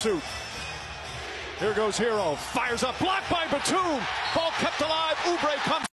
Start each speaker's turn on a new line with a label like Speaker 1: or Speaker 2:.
Speaker 1: suit. Here goes Hero. Fires up. Blocked by Batum. Ball kept alive. Oubre comes.